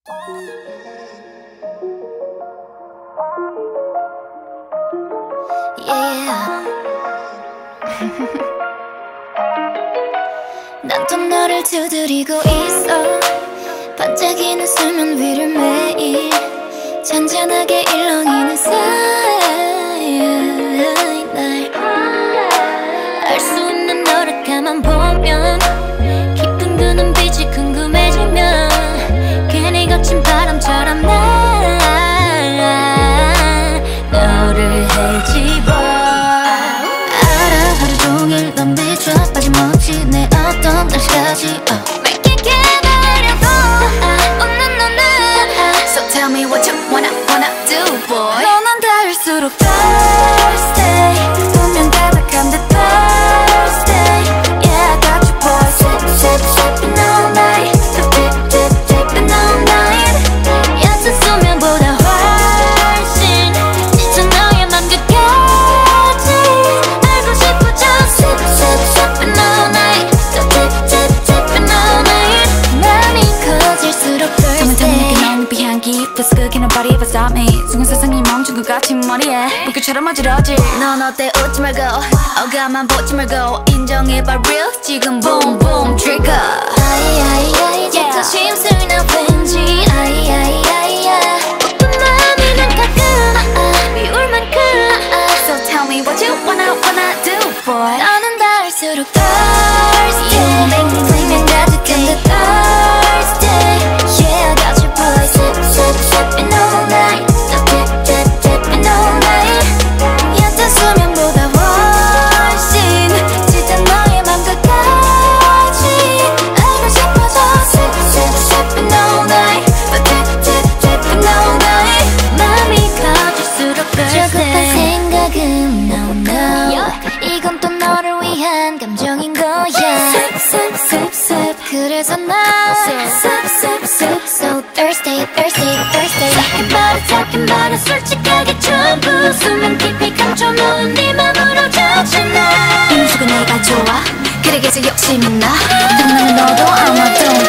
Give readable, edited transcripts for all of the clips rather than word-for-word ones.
Yeah. 난 또 너를 두드리고 있어. 반짝이는 수면 위를 매일 잔잔하게 일렁이는 사이. 날 알 수 없는 너를 가만 보면 깊은 그 눈빛이 궁금해지면 괜히 거친 바람처럼 나 너를 헤집어. 알아 하루 종일 넌 비춰 빠짐없이 내 어떤 날씨까지 Make it 기다려도 웃는 너는 So tell me what you wanna do boy. 너는 닿을수록 thirsty 분명 가득한 듯 thirsty Yeah I got you boy Sip sip sipping all night Dip dip dip dipping all night 얕은 수면보다 훨씬 짙은 너의 맘 끝까지 알고 싶어 Just sip sip sipping all night Dip dip dipping all night 맘이 커질수록 thirsty 넌 향기 Plus cooking nobody ever stop me 순간 세상이 멈춘 것 같은 머리에 물결처럼 어지러지. 넌 어때 웃지 말고 어가만 보지 말고 인정해봐 real 지금 boom boom trigger. 아이아이아이 진짜 심술나 왠지 아이아이아이야 오픈 맘이 난 가끔 미울 만큼 So tell me what you wanna do boy. 너는 닿을수록 thirsty 분명 가득한 듯 thirsty Yeah I got you boy Sip sip sipping all night Dip dip dipping all night 얕은 수면보다 훨씬 짙은 너의 맘 끝까지 알고 싶어져 Sip sip sipping all night Dip dip dipping all night 맘이 커질수록 thirsty 조급한 생각은 no no 이건 또 너를 위한 감정인 거야 Sip sip sip sip 그래서 난 Sip sip sip so thirsty thirsty thirsty talking about it 솔직하게 전부 수면 깊이 감춰놓은 네 맘으로 젖어나 인수가 내가 좋아 그래 계속 욕심이 나 탐나는 너도 아마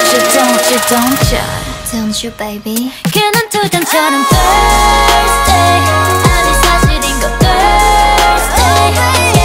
don't you baby 그는 투정처럼 thirsty 아니 사실인 거 thirsty